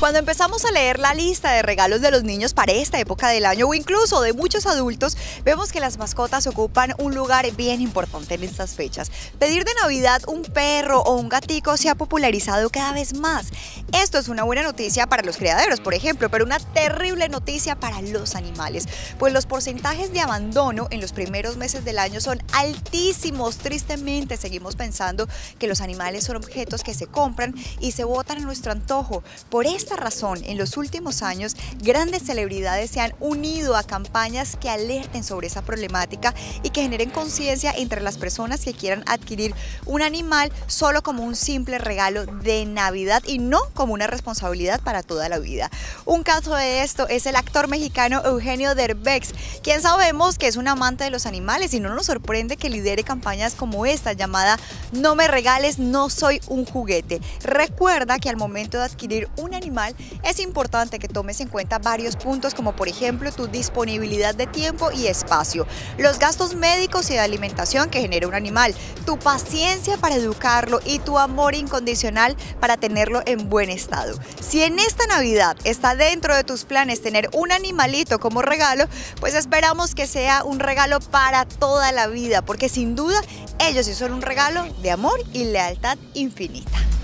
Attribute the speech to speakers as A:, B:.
A: Cuando empezamos a leer la lista de regalos de los niños para esta época del año o incluso de muchos adultos, vemos que las mascotas ocupan un lugar bien importante en estas fechas. Pedir de Navidad un perro o un gatico se ha popularizado cada vez más. Esto es una buena noticia para los criaderos, por ejemplo, pero una terrible noticia para los animales, pues los porcentajes de abandono en los primeros meses del año son altísimos. Tristemente seguimos pensando que los animales son objetos que se compran y se botan a nuestro antojo. Por esta razón, en los últimos años, grandes celebridades se han unido a campañas que alerten sobre esa problemática y que generen conciencia entre las personas que quieran adquirir un animal solo como un simple regalo de Navidad y no como una responsabilidad para toda la vida. Un caso de esto es el actor mexicano Eugenio Derbez, quien sabemos que es un amante de los animales y no nos sorprende que lidere campañas como esta llamada "No me regales, no soy un juguete". Recuerda que al momento de adquirir un animal es importante que tomes en cuenta varios puntos, como por ejemplo tu disponibilidad de tiempo y espacio, los gastos médicos y de alimentación que genera un animal, tu paciencia para educarlo y tu amor incondicional para tenerlo en buen estado. Si en esta Navidad está dentro de tus planes tener un animalito como regalo, pues esperamos que sea un regalo para toda la vida, porque sin duda ellos sí son un regalo de amor y lealtad infinita.